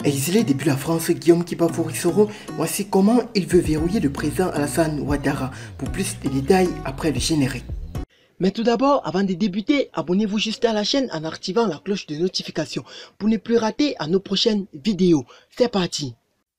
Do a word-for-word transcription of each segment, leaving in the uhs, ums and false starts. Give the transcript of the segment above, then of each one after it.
Exilé depuis la France, Guillaume Kiba-Fourissoro, voici comment il veut verrouiller le président Alassane Ouattara. Pour plus de détails, après le générique. Mais tout d'abord, avant de débuter, abonnez-vous juste à la chaîne en activant la cloche de notification pour ne plus rater à nos prochaines vidéos. C'est parti!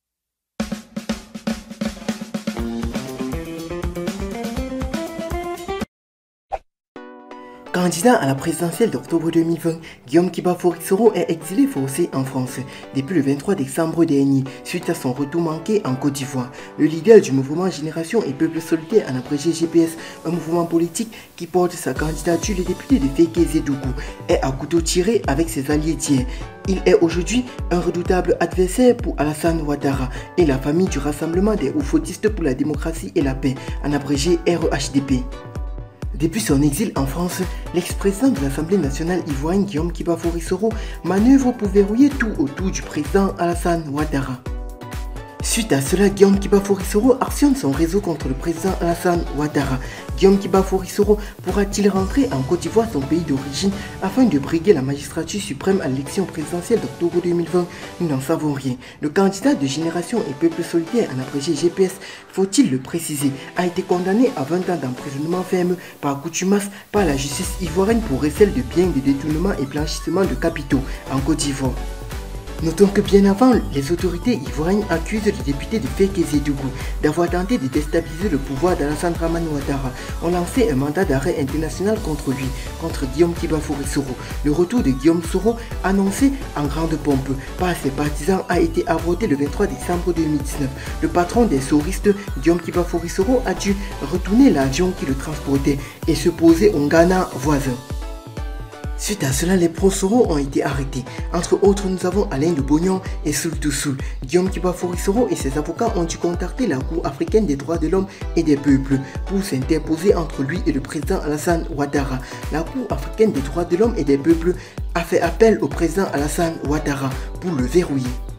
Candidat à la présidentielle d'octobre deux mille vingt, Guillaume Kiba-Fourissoro est exilé forcé en France depuis le vingt-trois décembre dernier suite à son retour manqué en Côte d'Ivoire. Le leader du mouvement Génération et Peuple Solidaire en abrégé G P S, un mouvement politique qui porte sa candidature, le député de Féké-Zédougou, est à couteau tiré avec ses alliés d'hier. Il est aujourd'hui un redoutable adversaire pour Alassane Ouattara et la famille du Rassemblement des Oufoutistes pour la démocratie et la paix, en abrégé R E H D P. Depuis son exil en France, l'ex-président de l'Assemblée nationale ivoirienne Guillaume Kiba-Fourissoro manœuvre pour verrouiller tout autour du président Alassane Ouattara. Suite à cela, Guillaume Kiba-Fourissoro actionne son réseau contre le président Alassane Ouattara. Guillaume Kiba-Fourissoro pourra-t-il rentrer en Côte d'Ivoire, son pays d'origine, afin de briguer la magistrature suprême à l'élection présidentielle d'octobre deux mille vingt? Nous n'en savons rien. Le candidat de Génération et Peuple Solidaire, en abrégé G P S, faut-il le préciser, a été condamné à vingt ans d'emprisonnement ferme par contumace par la justice ivoirienne pour recel de biens de détournement et blanchissement de capitaux en Côte d'Ivoire. Notons que bien avant, les autorités ivoiriennes accusent le député de Féké-Zédougou d'avoir tenté de déstabiliser le pouvoir d'Alassane Dramane Ouattara. On lancé un mandat d'arrêt international contre lui, contre Guillaume Kiba-Fourissoro. Le retour de Guillaume Soro, annoncé en grande pompe par ses partisans, a été avorté le vingt-trois décembre deux mille dix-neuf. Le patron des soristes, Guillaume Kiba-Fourissoro, a dû retourner l'avion qui le transportait et se poser au Ghana voisin. Suite à cela, les pro-Soro ont été arrêtés. Entre autres, nous avons Alain de Bognon et Soul to Soul. Guillaume Kiba-Fourissoro et ses avocats ont dû contacter la Cour africaine des droits de l'homme et des peuples pour s'interposer entre lui et le président Alassane Ouattara. La Cour africaine des droits de l'homme et des peuples a fait appel au président Alassane Ouattara pour le verrouiller.